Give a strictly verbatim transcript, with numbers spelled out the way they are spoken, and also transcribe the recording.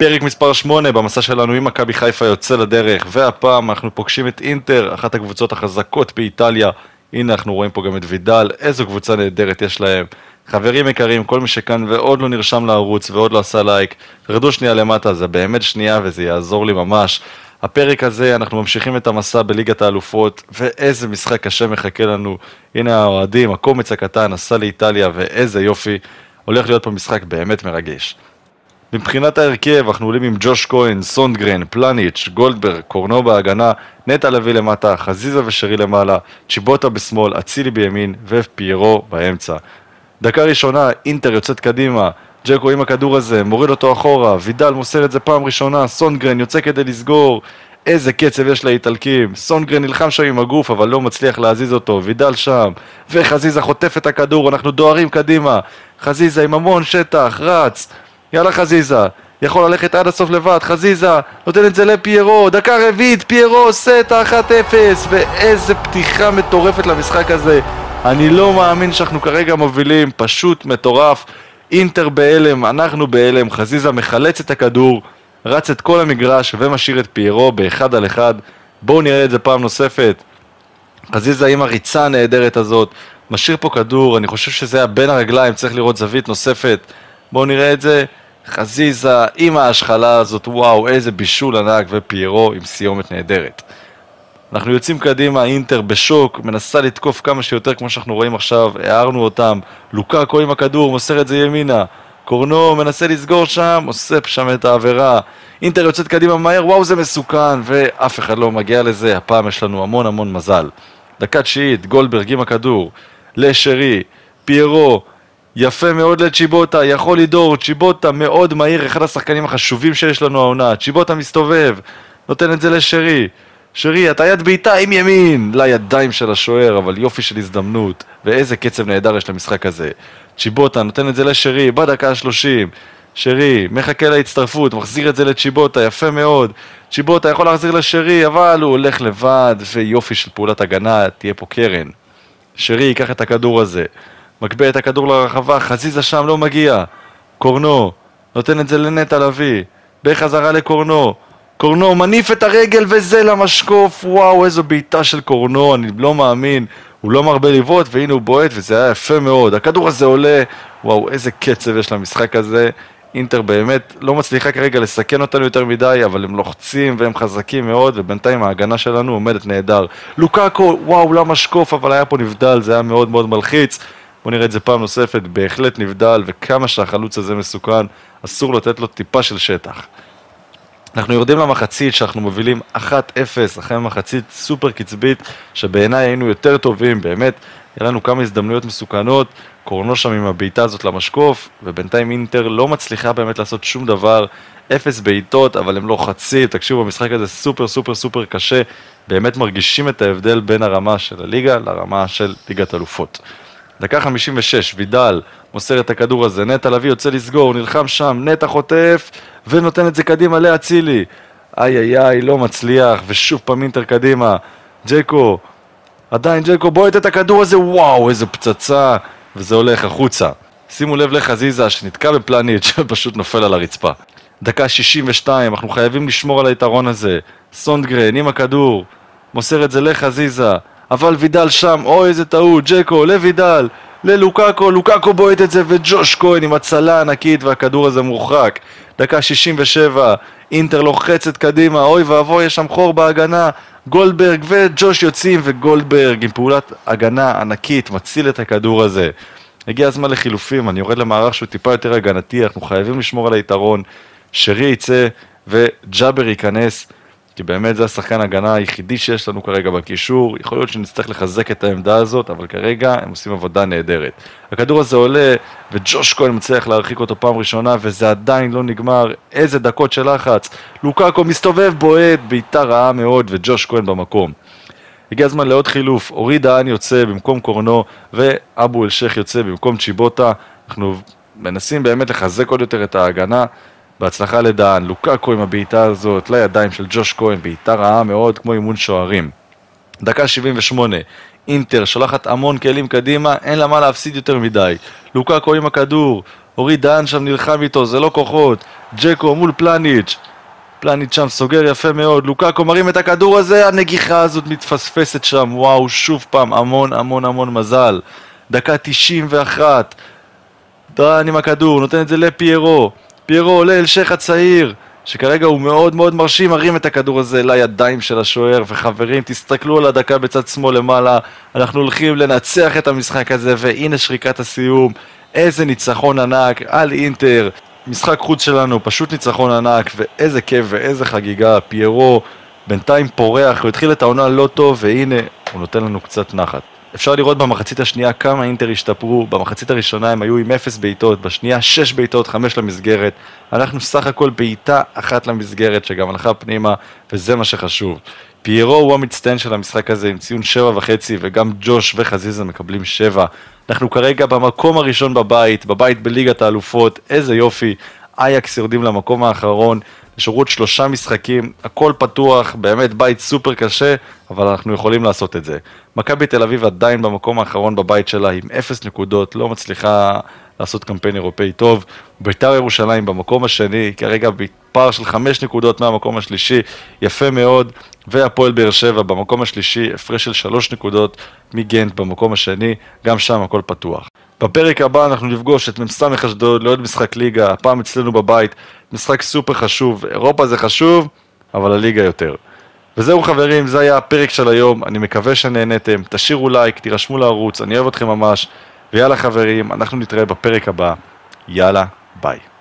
פרק מספר שמונה במסע שלנו עם מכבי חיפה יוצא לדרך, והפעם אנחנו פוגשים את אינטר, אחת הקבוצות החזקות באיטליה. הנה אנחנו רואים פה גם את וידל, איזו קבוצה נהדרת יש להם. חברים יקרים, כל מי שכאן ועוד לא נרשם לערוץ ועוד לא עשה לייק, תרדו שנייה למטה, זה באמת שנייה וזה יעזור לי ממש. הפרק הזה אנחנו ממשיכים את המסע בליגת האלופות, ואיזה משחק קשה מחכה לנו. הנה האוהדים, הקומץ הקטן נסע לאיטליה, ואיזה יופי, הולך להיות פה משחק באמת מרגש. מבחינת ההרכב, אנחנו עולים עם ג'וש כהן, סונדגרן, פלניץ', גולדברג, קורנו בהגנה, נטע לביא למטה, חזיזה ושרי למעלה, צ'יבוטה בשמאל, אצילי בימין ופיירו באמצע. דקה ראשונה, אינטר יוצאת קדימה, ג'קו עם הכדור הזה, מוריד אותו אחורה, וידל מוסר את זה פעם ראשונה, סונדגרן יוצא כדי לסגור, איזה קצב יש לאיטלקים, סונדגרן נלחם שם עם הגוף אבל לא מצליח להזיז אותו, וידל שם, וחזיזה חוטף את הכדור, אנחנו דוהרים קדימה, חזיזה עם המון שטח, רץ, יאללה חזיזה, יכול ללכת עד הסוף לבד, חזיזה, נותן את זה לפיירו, דקה רביעית, פיירו עושה את ה-אחת אפס, ואיזה פתיחה מטורפת למשחק הזה. אני לא מאמין שאנחנו כרגע מובילים, פשוט מטורף. אינטר בהלם, אנחנו בהלם, חזיזה מחלץ את הכדור, רץ את כל המגרש ומשאיר את פיירו באחד על אחד. בואו נראה את זה פעם נוספת. חזיזה עם הריצה הנהדרת הזאת, משאיר פה כדור, אני חושב שזה היה בין הרגליים, צריך לראות זווית נוספת. בואו נראה את זה. חזיזה עם ההשחלה הזאת, וואו, איזה בישול ענק, ופיירו עם סיומת נהדרת. אנחנו יוצאים קדימה, אינטר בשוק, מנסה לתקוף כמה שיותר כמו שאנחנו רואים עכשיו, הערנו אותם, לוקאקו עם הכדור, מוסר את זה ימינה, קורנו מנסה לסגור שם, עושה שם את העבירה, אינטר יוצאת קדימה מהר, וואו זה מסוכן, ואף אחד לא מגיע לזה, הפעם יש לנו המון המון מזל. דקה תשיעית, גולדברג עם הכדור, לשרי, פיירו, יפה מאוד לצ'יבוטה, יכול לדור, צ'יבוטה מאוד מהיר, אחד השחקנים החשובים שיש לנו העונה, צ'יבוטה מסתובב, נותן את זה לשרי, שרי, אתה יד בעיטה עם ימין, לידיים של השוער, אבל יופי של הזדמנות, ואיזה קצב נהדר יש למשחק הזה. צ'יבוטה נותן את זה לשרי, בדקה ה-שלושים, שרי, מחכה להצטרפות, מחזיר את זה לצ'יבוטה, יפה מאוד, צ'יבוטה יכול להחזיר לשרי, אבל הוא הולך לבד, ויופי של פעולת הגנה, תהיה פה קרן. שרי ייקח את הכדור הזה, מקבע את הכדור לרחבה, חזיזה שם לא מגיע, קורנו, נותן את זה לנטע לביא, בחזרה לקורנו, קורנו מניף את הרגל וזה למשקוף, וואו איזו בעיטה של קורנו, אני לא מאמין, הוא לא מרבה לבעוט והנה הוא בועט וזה היה יפה מאוד, הכדור הזה עולה, וואו איזה קצב יש למשחק הזה, אינטר באמת לא מצליחה כרגע לסכן אותנו יותר מדי, אבל הם לוחצים והם חזקים מאוד, ובינתיים ההגנה שלנו עומדת נהדר. לוקאקו, וואו לא משקוף, אבל היה פה נבדל, זה היה מאוד מאוד מלחיץ, בוא נראה את זה פעם נוספת, בהחלט נבדל, וכמה שהחלוץ הזה מסוכן, אסור לתת לו טיפה של שטח. אנחנו יורדים למחצית שאנחנו מובילים אחת אפס אחרי מחצית סופר קצבית שבעיניי היינו יותר טובים, באמת, היה לנו כמה הזדמנויות מסוכנות, קורנו שם עם הבעיטה הזאת למשקוף, ובינתיים אינטר לא מצליחה באמת לעשות שום דבר, אפס בעיטות, אבל הם לא חצי, תקשיבו, במשחק הזה סופר סופר סופר קשה, באמת מרגישים את ההבדל בין הרמה של הליגה לרמה של ליגת אלופות. דקה חמישים ושש, וידל מוסר את הכדור הזה, נטע לביא יוצא לסגור, נלחם שם, נטע חוטף ונותן את זה קדימה לאצילי, איי איי איי, לא מצליח, ושוב פעם אינטר קדימה, ג'קו, עדיין ג'קו בועט את הכדור הזה, וואו איזה פצצה, וזה הולך החוצה. שימו לב לחזיזה שנתקע בפלניץ' שפשוט נופל על הרצפה. דקה שישים ושתיים, אנחנו חייבים לשמור על היתרון הזה, סונדגרן עם הכדור, מוסר את זה לחזיזה, אבל וידל שם, אוי איזה טעות, ג'קו, לוידל, ללוקאקו, לוקאקו בועט את זה, וג'וש כהן עם הצלה ענקית, והכדור הזה מורחק. דקה שישים ושבע, אינטר לוחצת קדימה, אוי ואבוי, יש שם חור בהגנה, גולדברג וג'וש יוצאים, וגולדברג עם פעולת הגנה ענקית, מציל את הכדור הזה. הגיע הזמן לחילופים, אני יורד למערך שהוא טיפה יותר הגנתי, אנחנו חייבים לשמור על היתרון, שרי יצא וג'אבר ייכנס, כי באמת זה השחקן הגנה היחידי שיש לנו כרגע בקישור, יכול להיות שנצטרך לחזק את העמדה הזאת, אבל כרגע הם עושים עבודה נהדרת. הכדור הזה עולה, וג'וש כהן מצליח להרחיק אותו פעם ראשונה, וזה עדיין לא נגמר, איזה דקות של לחץ, לוקאקו מסתובב, בועט, בעיטה רעה מאוד, וג'וש כהן במקום. הגיע הזמן לעוד חילוף, אורי דהן יוצא במקום קורנו, ואבו אלשייך יוצא במקום צ'יבוטה, אנחנו מנסים באמת לחזק עוד יותר את ההגנה, בהצלחה לדהן, לוקאקו עם הבעיטה הזאת, לידיים של ג'וש כהן, בעיטה רעה מאוד כמו אימון שוערים. דקה שבעים ושמונה, אינטר שולחת המון כלים קדימה, אין לה מה להפסיד יותר מדי. לוקאקו עם הכדור, אורי דהן שם נלחם איתו, זה לא כוחות. ג'קו מול פלניץ', פלניץ' שם סוגר יפה מאוד, לוקאקו מרים את הכדור הזה, הנגיחה הזאת מתפספסת שם, וואו, שוב פעם, המון המון המון מזל. דקה תשעים ואחת, דרן עם הכדור, נותן את זה לפיירו, פיירו עולה אל שייח הצעיר, שכרגע הוא מאוד מאוד מרשים, מרים את הכדור הזה לידיים של השוער, וחברים, תסתכלו על הדקה בצד שמאל למעלה, אנחנו הולכים לנצח את המשחק הזה, והנה שריקת הסיום, איזה ניצחון ענק על אינטר, משחק חוץ שלנו, פשוט ניצחון ענק, ואיזה כיף ואיזה חגיגה, פיירו בינתיים פורח, הוא התחיל את העונה לא טוב, והנה הוא נותן לנו קצת נחת. אפשר לראות במחצית השנייה כמה אינטר השתפרו, במחצית הראשונה הם היו עם אפס בעיטות, בשנייה שש בעיטות, חמש למסגרת, אנחנו סך הכל בעיטה אחת למסגרת שגם הלכה פנימה, וזה מה שחשוב. פיירו הוא המצטיין של המשחק הזה עם ציון שבע וחצי, וגם ג'וש וחזיזה מקבלים שבע. אנחנו כרגע במקום הראשון בבית, בבית בליגת האלופות, איזה יופי, אייקס יורדים למקום האחרון, נשארו שלושה משחקים, הכל פתוח, באמת בית סופר קשה, אבל אנחנו יכולים לעשות את זה. מכבי תל אביב עדיין במקום האחרון בבית שלה עם אפס נקודות, לא מצליחה לעשות קמפיין אירופאי טוב. בית"ר ירושלים במקום השני, כרגע בפער של חמש נקודות מהמקום השלישי, יפה מאוד, והפועל באר שבע במקום השלישי, הפרש של שלוש נקודות מגנט במקום השני, גם שם הכל פתוח. בפרק הבא אנחנו נפגוש את מ"ס אשדוד לעוד משחק ליגה, הפעם אצלנו בבית, משחק סופר חשוב, אירופה זה חשוב, אבל הליגה יותר. וזהו חברים, זה היה הפרק של היום, אני מקווה שנהנתם, תשאירו לייק, תירשמו לערוץ, אני אוהב אתכם ממש, ויאללה חברים, אנחנו נתראה בפרק הבא, יאללה, ביי.